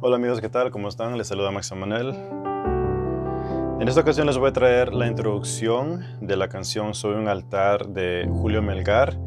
Hola amigos, ¿qué tal? ¿Cómo están? Les saluda Max Emanuel. En esta ocasión les voy a traer la introducción de la canción Soy un altar de Julio Melgar.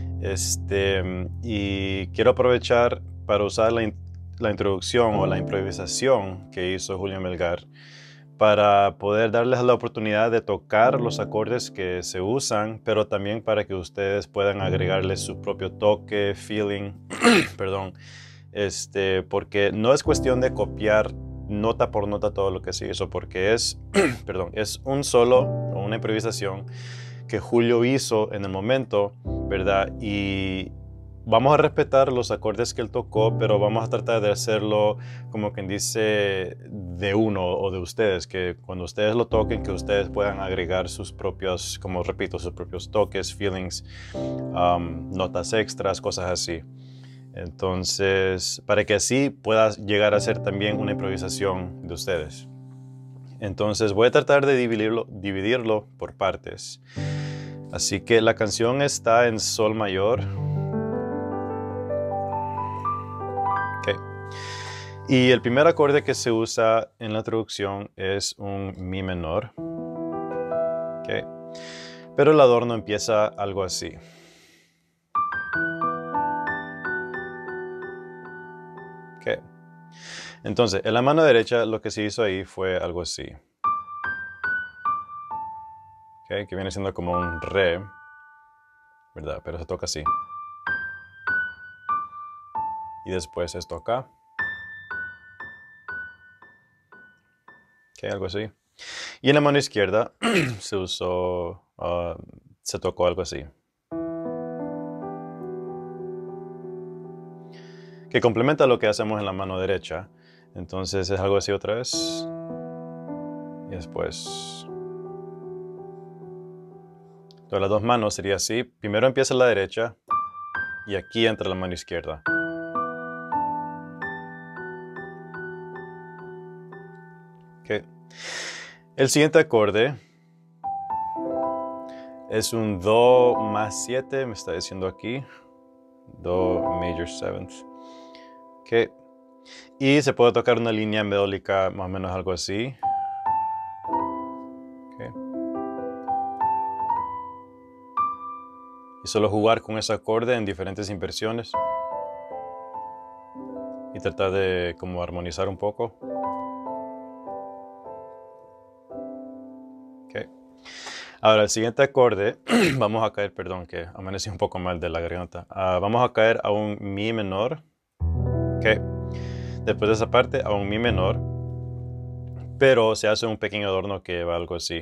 Y quiero aprovechar para usar la introducción o la improvisación que hizo Julio Melgar para poder darles la oportunidad de tocar los acordes que se usan, pero también para que ustedes puedan agregarle su propio toque, feeling, perdón, porque no es cuestión de copiar nota por nota todo lo que se hizo, porque es, perdón, es un solo o una improvisación que Julio hizo en el momento, ¿verdad? Y vamos a respetar los acordes que él tocó, pero vamos a tratar de hacerlo como quien dice de uno o de ustedes, que cuando ustedes lo toquen, que ustedes puedan agregar sus propios, como repito, sus propios toques, feelings, notas extras, cosas así. Entonces, para que así pueda llegar a ser también una improvisación de ustedes. Entonces voy a tratar de dividirlo por partes. Así que la canción está en sol mayor. Okay. Y el primer acorde que se usa en la traducción es un mi menor. Okay. Pero el adorno empieza algo así. Okay. Entonces, en la mano derecha lo que se hizo ahí fue algo así. Okay, que viene siendo como un re, ¿verdad? Pero se toca así. Y después esto acá. Okay, algo así. Y en la mano izquierda se usó, se tocó algo así. Que complementa lo que hacemos en la mano derecha. Entonces es algo así otra vez. Y después. Entonces las dos manos sería así. Primero empieza la derecha y aquí entra la mano izquierda. Okay. El siguiente acorde es un Do más 7, me está diciendo aquí. Do major 7th. Okay. Y se puede tocar una línea melódica más o menos algo así. Okay. Y solo jugar con ese acorde en diferentes inversiones. Y tratar de como armonizar un poco. Okay. Ahora el siguiente acorde, vamos a caer, perdón que amanecí un poco mal de la garganta. Vamos a caer a un mi menor. Okay. Después de esa parte a un mi menor. Pero se hace un pequeño adorno que va algo así.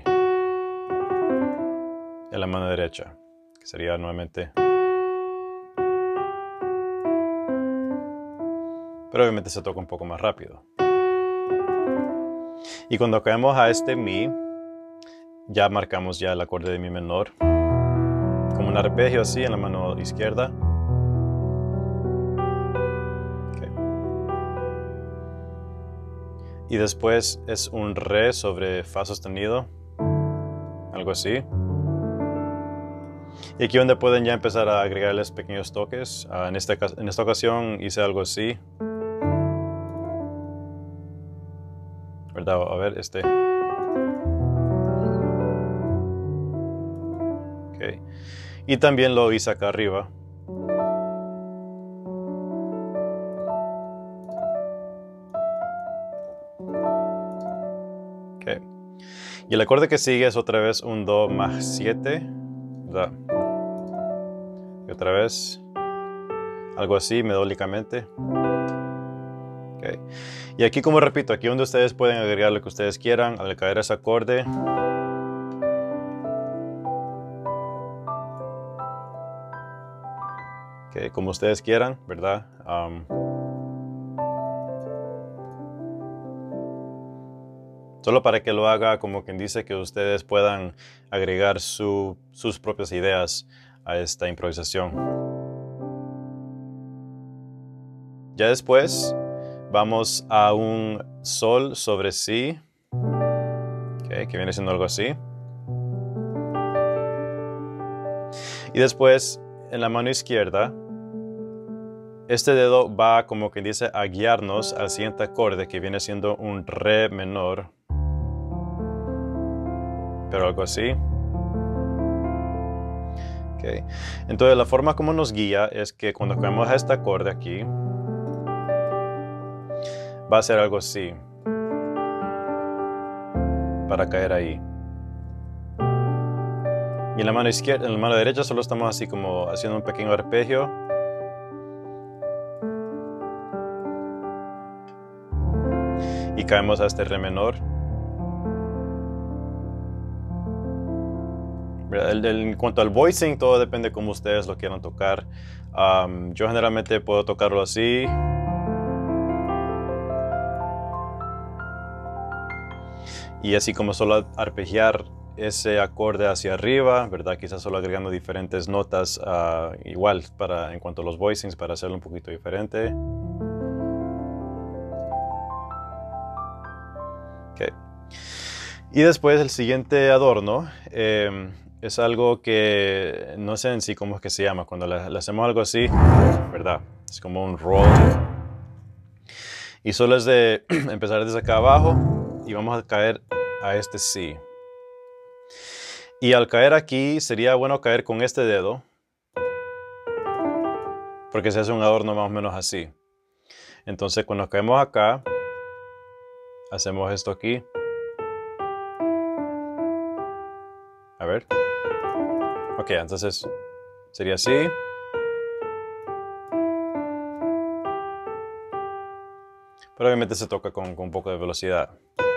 En la mano derecha. Que sería nuevamente. Pero obviamente se toca un poco más rápido. Y cuando caemos a este mi, ya marcamos ya el acorde de mi menor. Como un arpegio así en la mano izquierda. Okay. Y después es un re sobre fa sostenido. Algo así. Y aquí donde pueden ya empezar a agregarles pequeños toques. En esta ocasión hice algo así. ¿Verdad? A ver, Okay. Y también lo hice acá arriba. Okay. Y el acorde que sigue es otra vez un Do más 7. ¿Verdad? Y otra vez. Algo así, melódicamente. Okay. Y aquí, como repito, aquí donde ustedes pueden agregar lo que ustedes quieran al caer ese acorde. Okay, como ustedes quieran, ¿verdad? Solo para que lo haga como quien dice que ustedes puedan agregar sus propias ideas a esta improvisación. Ya después vamos a un sol sobre si, okay, que viene siendo algo así. Y después en la mano izquierda este dedo va, como que dice, a guiarnos al siguiente acorde, que viene siendo un re menor, pero algo así. Okay. Entonces la forma como nos guía es que cuando cogemos a este acorde aquí, va a ser algo así, para caer ahí. Y en la mano izquierda, en la mano derecha solo estamos así como haciendo un pequeño arpegio. Y caemos a este re menor. En cuanto al voicing, todo depende de cómo ustedes lo quieran tocar. Yo generalmente puedo tocarlo así. Y así como solo arpegiar ese acorde hacia arriba, ¿verdad? Quizás solo agregando diferentes notas igual en cuanto a los voicings, para hacerlo un poquito diferente. Okay. Y después el siguiente adorno es algo que no sé en sí cómo es que se llama. Cuando le hacemos algo así, ¿verdad? Es como un roll. Y solo es de empezar desde acá abajo y vamos a caer a este sí. Y al caer aquí sería bueno caer con este dedo, porque se hace un adorno más o menos así. Entonces cuando caemos acá, hacemos esto aquí. A ver. Ok, entonces sería así. Pero obviamente se toca con un poco de velocidad.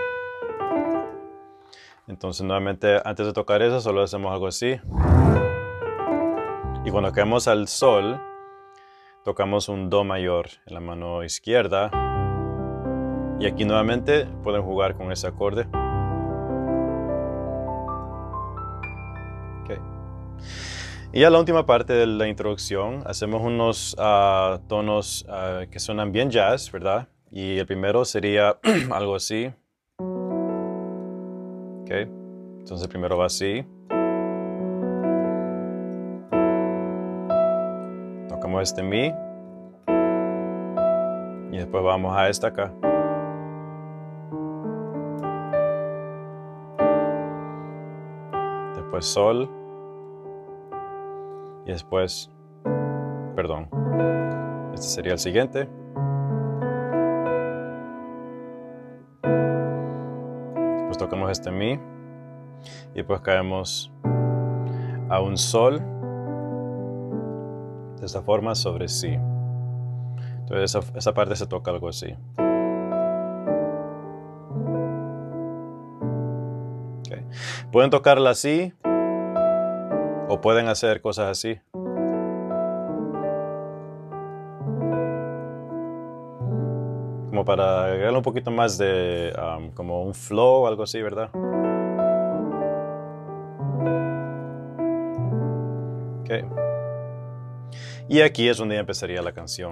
Entonces nuevamente antes de tocar eso solo hacemos algo así. Y cuando caemos al sol, tocamos un do mayor en la mano izquierda. Y aquí nuevamente pueden jugar con ese acorde. Okay. Y ya la última parte de la introducción, hacemos unos tonos que suenan bien jazz, ¿verdad? Y el primero sería algo así. Okay. Entonces el primero va así. Tocamos este mi. Y después vamos a esta acá. Después sol. Y después, perdón, este sería el siguiente. Después tocamos este mi. Y después caemos a un sol. De esta forma sobre si. Entonces esa parte se toca algo así. Okay. Pueden tocarla así. O pueden hacer cosas así. Como para agregarle un poquito más de como un flow o algo así, ¿verdad? Okay. Y aquí es donde ya empezaría la canción.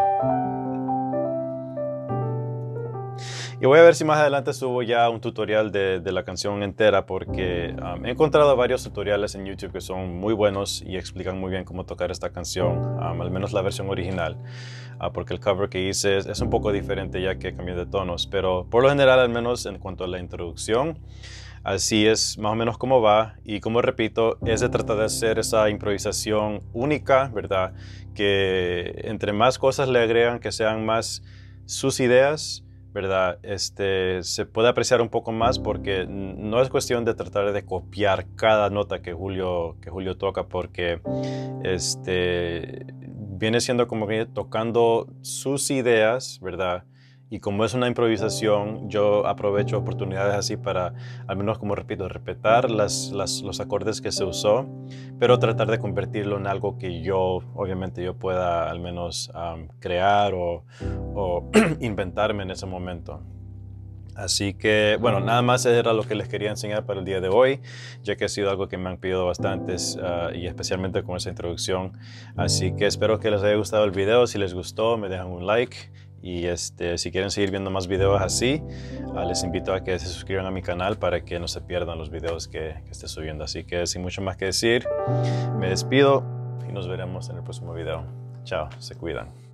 Y voy a ver si más adelante subo ya un tutorial de la canción entera, porque he encontrado varios tutoriales en YouTube que son muy buenos y explican muy bien cómo tocar esta canción, al menos la versión original, porque el cover que hice es un poco diferente ya que cambié de tonos, pero por lo general, al menos en cuanto a la introducción, así es más o menos como va. Y como repito, es de tratar de hacer esa improvisación única, ¿verdad? Que entre más cosas le agregan, que sean más sus ideas, ¿verdad? Se puede apreciar un poco más, porque no es cuestión de tratar de copiar cada nota que Julio toca, porque viene siendo como que tocando sus ideas, ¿verdad? Y como es una improvisación, yo aprovecho oportunidades así para, al menos como repito, respetar los acordes que se usó, pero tratar de convertirlo en algo que obviamente yo pueda al menos crear o inventarme en ese momento. Así que, bueno, nada más era lo que les quería enseñar para el día de hoy, ya que ha sido algo que me han pedido bastantes y especialmente con esa introducción. Así que espero que les haya gustado el video. Si les gustó, me dejan un like. Y si quieren seguir viendo más videos así, les invito a que se suscriban a mi canal para que no se pierdan los videos que esté subiendo. Así que sin mucho más que decir, me despido y nos veremos en el próximo video. Chao, se cuidan.